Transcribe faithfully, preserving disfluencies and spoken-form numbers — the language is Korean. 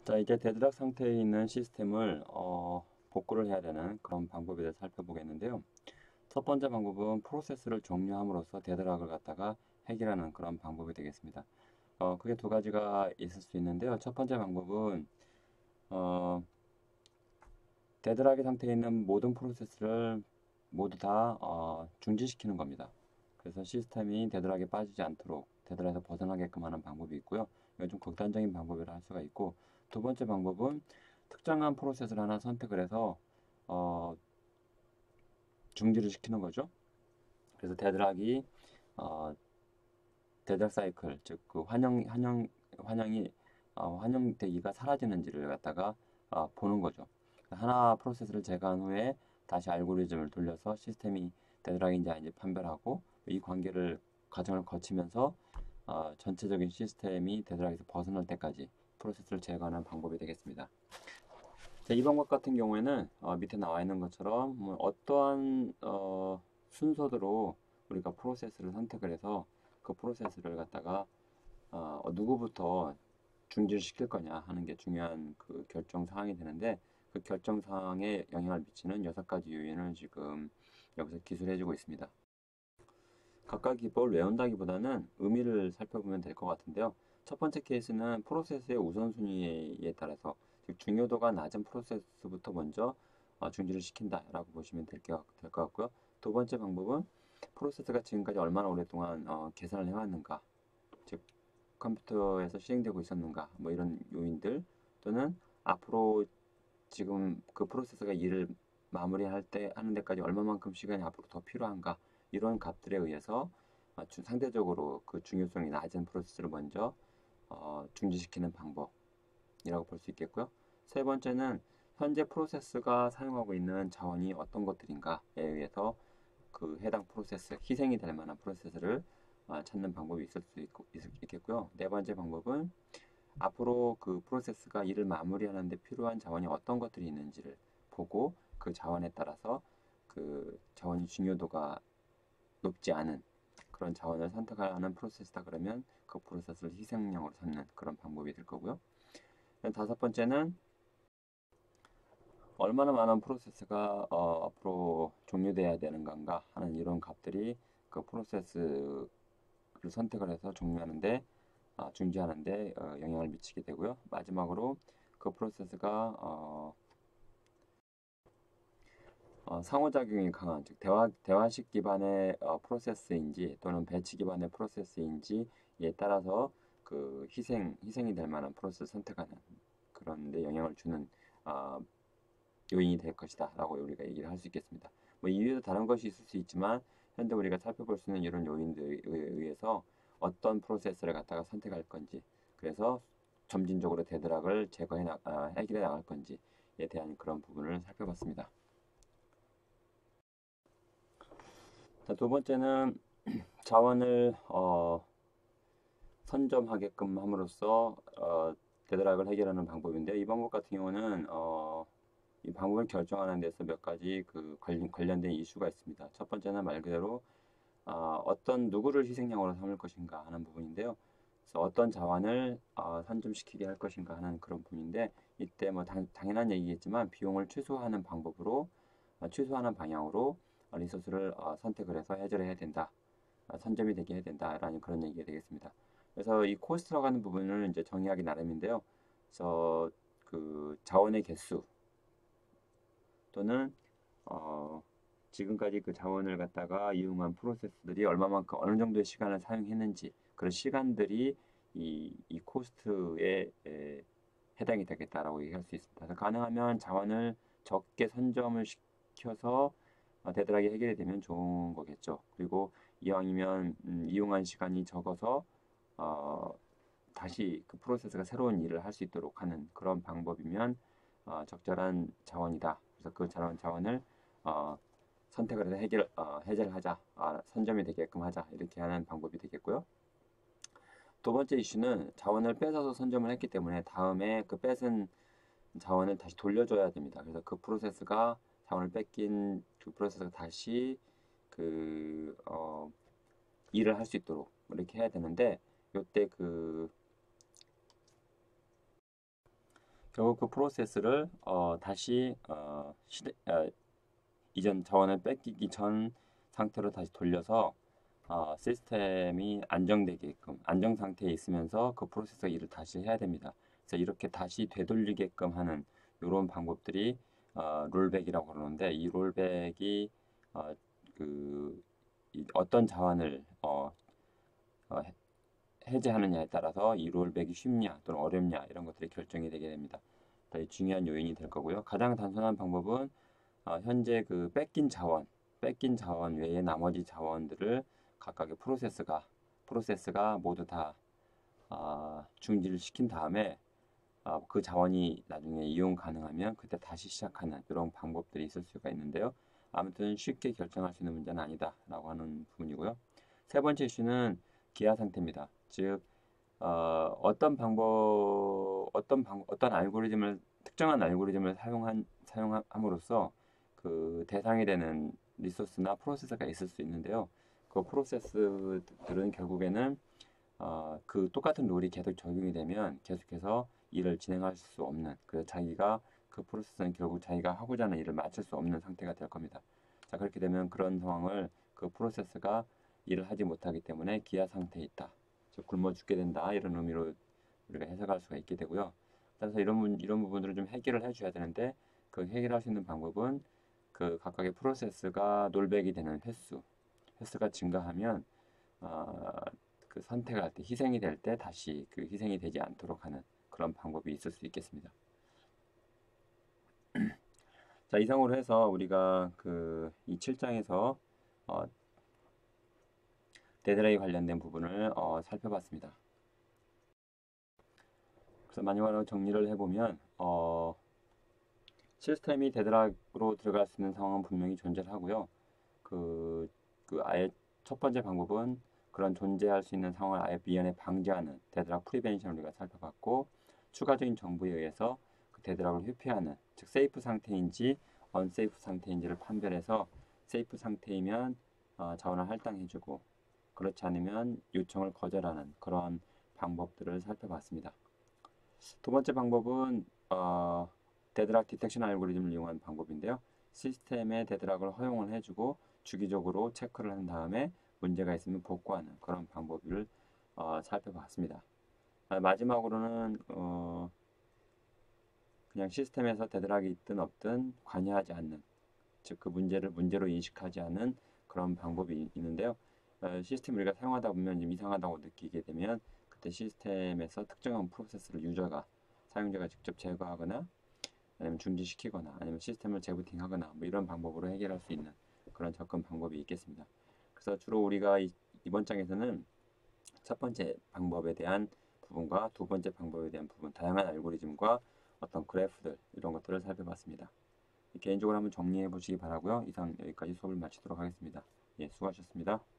자, 이제 데드락 상태에 있는 시스템을 어, 복구를 해야 되는 그런 방법에 대해서 살펴보겠는데요. 첫 번째 방법은 프로세스를 종료함으로써 데드락을 갖다가 해결하는 그런 방법이 되겠습니다. 어, 그게 두 가지가 있을 수 있는데요. 첫 번째 방법은 어, 데드락의 상태에 있는 모든 프로세스를 모두 다 어, 중지시키는 겁니다. 그래서 시스템이 데드락에 빠지지 않도록 데드락에서 벗어나게끔 하는 방법이 있고요. 이건 좀 극단적인 방법이라 할 수가 있고, 두 번째 방법은 특정한 프로세스를 하나 선택을 해서 어, 중지를 시키는 거죠. 그래서 데드락이 어, 데드락 사이클, 즉 그 환영 환영 환영이 어, 환영되기가 사라지는지를 갖다가 어, 보는 거죠. 하나 프로세스를 제거한 후에 다시 알고리즘을 돌려서 시스템이 데드락인지 아닌지 판별하고, 이 관계를 과정을 거치면서 어, 전체적인 시스템이 데드락에서 벗어날 때까지 프로세스를 제거하는 방법이 되겠습니다. 자, 이 방법 같은 경우에는 어, 밑에 나와 있는 것처럼 뭐 어떠한 어, 순서대로 우리가 프로세스를 선택을 해서 그 프로세스를 갖다가 어, 누구부터 중지를 시킬 거냐 하는 게 중요한 그 결정 사항이 되는데, 그 결정 사항에 영향을 미치는 여섯 가지 요인을 지금 여기서 기술해주고 있습니다. 각각 기법을 외운다기보다는 의미를 살펴보면 될 것 같은데요. 첫 번째 케이스는 프로세스의 우선순위에 따라서, 즉 중요도가 낮은 프로세스부터 먼저 어, 중지를 시킨다라고 보시면 될 것 같고요. 두 번째 방법은 프로세스가 지금까지 얼마나 오랫동안 어, 계산을 해왔는가, 즉 컴퓨터에서 실행되고 있었는가, 뭐 이런 요인들, 또는 앞으로 지금 그 프로세스가 일을 마무리할 때 하는 데까지 얼마만큼 시간이 앞으로 더 필요한가, 이런 값들에 의해서 어, 상대적으로 그 중요성이 낮은 프로세스를 먼저 어, 중지시키는 방법이라고 볼 수 있겠고요. 세 번째는 현재 프로세스가 사용하고 있는 자원이 어떤 것들인가에 의해서 그 해당 프로세스, 희생이 될 만한 프로세스를 어, 찾는 방법이 있을 수 있고, 있겠고요. 네 번째 방법은 앞으로 그 프로세스가 일을 마무리하는 데 필요한 자원이 어떤 것들이 있는지를 보고, 그 자원에 따라서 그 자원이 중요도가 높지 않은 그런 자원을 선택하는 프로세스다 그러면 그 프로세스를 희생양으로 삼는 그런 방법이 될 거고요. 다섯 번째는 얼마나 많은 프로세스가 어, 앞으로 종료돼야 되는 건가 하는 이런 값들이 그 프로세스를 선택을 해서 종료하는데 어, 중지하는데 어, 영향을 미치게 되고요. 마지막으로 그 프로세스가 어, 어, 상호작용이 강한, 즉 대화, 대화식 기반의 어, 프로세스인지 또는 배치 기반의 프로세스인지에 따라서 그 희생, 희생이 될 만한 프로세스 선택하는 그런 데 영향을 주는 어, 요인이 될 것이다 라고 우리가 얘기를 할 수 있겠습니다. 뭐 이외에도 다른 것이 있을 수 있지만, 현재 우리가 살펴볼 수 있는 이런 요인들에 의해서 어떤 프로세스를 갖다가 선택할 건지, 그래서 점진적으로 데드락을 제거해 나, 아, 해결해 나갈 건지에 대한 그런 부분을 살펴봤습니다. 자, 두 번째는 자원을 어, 선점하게끔 함으로써 어, 데드락을 해결하는 방법인데, 이 방법 같은 경우는 어, 이 방법을 결정하는 데서 몇 가지 그 관련, 관련된 이슈가 있습니다. 첫 번째는 말 그대로 어, 어떤 누구를 희생양으로 삼을 것인가 하는 부분인데요. 그래서 어떤 자원을 어, 선점시키게 할 것인가 하는 그런 부분인데, 이때 뭐 당, 당연한 얘기겠지만 비용을 최소화하는 방법으로 어, 최소화하는 방향으로 어, 리소스를 어, 선택을 해서 해결해야 된다. 어, 선점이 되게 해야 된다라는 그런 얘기가 되겠습니다. 그래서 이 코스트라고 하는 부분을 이제 정의하기 나름인데요. 그래서 그 자원의 개수 또는 어, 지금까지 그 자원을 갖다가 이용한 프로세스들이 얼마만큼 어느 정도의 시간을 사용했는지, 그런 시간들이 이, 이 코스트에 에, 해당이 되겠다라고 얘기할 수 있습니다. 그래서 가능하면 자원을 적게 선점을 시켜서 어, 데드락이 해결이 되면 좋은 거겠죠. 그리고 이왕이면 음, 이용한 시간이 적어서 어, 다시 그 프로세스가 새로운 일을 할 수 있도록 하는 그런 방법이면 어, 적절한 자원이다. 그래서 그 자원, 자원을 어, 선택을 해서 해결, 어, 해제를 하자, 아, 선점이 되게끔 하자, 이렇게 하는 방법이 되겠고요. 두 번째 이슈는 자원을 뺏어서 선점을 했기 때문에 다음에 그 뺏은 자원을 다시 돌려줘야 됩니다. 그래서 그 프로세스가 자원을 뺏긴 그 프로세스가 다시 그 어, 일을 할 수 있도록 이렇게 해야 되는데, 이때 그 결국 그 프로세스를 어, 다시 어, 시대, 어, 이전 자원을 뺏기기 전 상태로 다시 돌려서 어, 시스템이 안정되게끔 안정 상태에 있으면서 그 프로세서 일을 다시 해야 됩니다. 그래서 이렇게 다시 되돌리게끔 하는 이런 방법들이 어, 롤백이라고 그러는데 이 롤백이 어, 그 이 어떤 자원을 어, 어, 해- 해제하느냐에 따라서 이 롤백이 쉽냐 또는 어렵냐 이런 것들이 결정이 되게 됩니다. 더 중요한 요인이 될 거고요. 가장 단순한 방법은 어, 현재 그 뺏긴 자원, 뺏긴 자원 외에 나머지 자원들을 각각의 프로세스가 프로세스가 모두 다 어, 중지를 시킨 다음에 어, 그 자원이 나중에 이용 가능하면 그때 다시 시작하는 이런 방법들이 있을 수가 있는데요. 아무튼 쉽게 결정할 수 있는 문제는 아니다라고 하는 부분이고요. 세 번째 이슈는 기하 상태입니다. 즉 어, 어떤 방법, 어떤 방, 어떤 알고리즘을 특정한 알고리즘을 사용한 사용함으로써 그 대상이 되는 리소스나 프로세서가 있을 수 있는데요. 그 프로세스들은 결국에는 어, 그 똑같은 룰이 계속 적용이 되면 계속해서 일을 진행할 수 없는 그 자기가 그 프로세스는 결국 자기가 하고자 하는 일을 마칠 수 없는 상태가 될 겁니다. 자, 그렇게 되면 그런 상황을 그 프로세스가 일을 하지 못하기 때문에 기아 상태에 있다. 즉 굶어 죽게 된다. 이런 의미로 우리가 해석할 수가 있게 되고요. 따라서 이런 문, 이런 부분들을 좀 해결을 해줘야 되는데 그 해결할 수 있는 방법은 그 각각의 프로세스가 롤백이 되는 횟수, 횟수가 증가하면 어, 그 선택할 때 희생이 될 때 다시 그 희생이 되지 않도록 하는 그런 방법이 있을 수 있겠습니다. 자, 이상으로 해서 우리가 그 이 칠 장에서 어, 데드라이 관련된 부분을 어, 살펴봤습니다. 그래서 마지막으로 정리를 해보면 어, 시스템이 데드락으로 들어갈 수 있는 상황은 분명히 존재하고요. 그, 그 아예 첫 번째 방법은 그런 존재할 수 있는 상황을 아예 미연에 방지하는 데드락 프리벤션을 우리가 살펴봤고 추가적인 정보에 의해서 그 데드락을 회피하는 즉 세이프 상태인지 언세이프 상태인지를 판별해서 세이프 상태이면 어, 자원을 할당해주고 그렇지 않으면 요청을 거절하는 그런 방법들을 살펴봤습니다. 두 번째 방법은 어, 데드락 디텍션 알고리즘을 이용한 방법인데요. 시스템에 데드락을 허용을 해주고 주기적으로 체크를 한 다음에 문제가 있으면 복구하는 그런 방법을 어, 살펴봤습니다. 아, 마지막으로는 어, 그냥 시스템에서 데드락이 있든 없든 관여하지 않는 즉 그 문제를 문제로 인식하지 않은 그런 방법이 있는데요. 어, 시스템 우리가 사용하다 보면 좀 이상하다고 느끼게 되면 그때 시스템에서 특정한 프로세스를 유저가 사용자가 직접 제거하거나 아니면 중지시키거나 아니면 시스템을 재부팅하거나 뭐 이런 방법으로 해결할 수 있는 그런 접근 방법이 있겠습니다. 그래서 주로 우리가 이, 이번 장에서는 첫 번째 방법에 대한 부분과 두 번째 방법에 대한 부분, 다양한 알고리즘과 어떤 그래프들 이런 것들을 살펴봤습니다. 개인적으로 한번 정리해 보시기 바라고요. 이상 여기까지 수업을 마치도록 하겠습니다. 예, 수고하셨습니다.